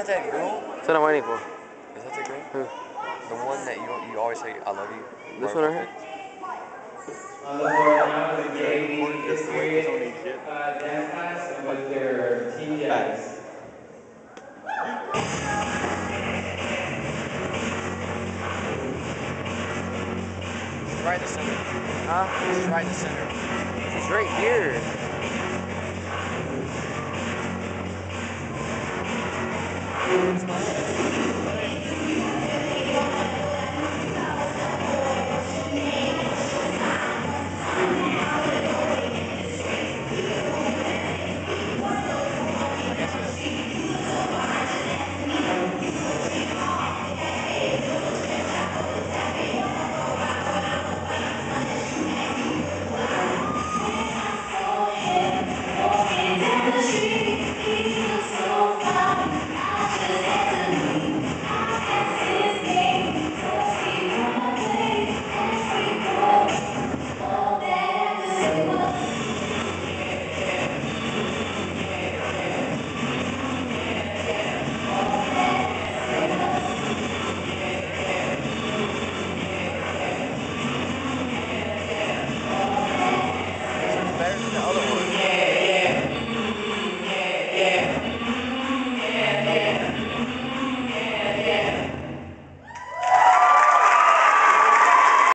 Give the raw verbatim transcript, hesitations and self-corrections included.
that that girl? That's what I'm waiting for. Is that the girl? Who? The one that you you always say I love you. This one right here? On the floor now is the Yeah, game important just to wait for Tony and shit. uh, dance class with their team jazz. She's right in the center. Huh? She's right in the center. She's right here. It's not-